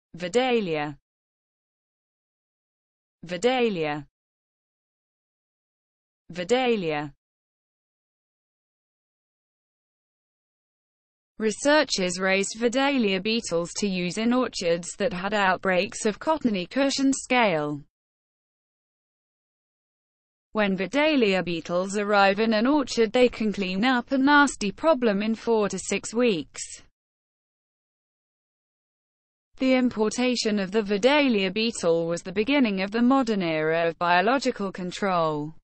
vedalia, vedalia, vedalia. Researchers raised vedalia beetles to use in orchards that had outbreaks of cottony cushion scale. When vedalia beetles arrive in an orchard, they can clean up a nasty problem in 4 to 6 weeks. The importation of the vedalia beetle was the beginning of the modern era of biological control.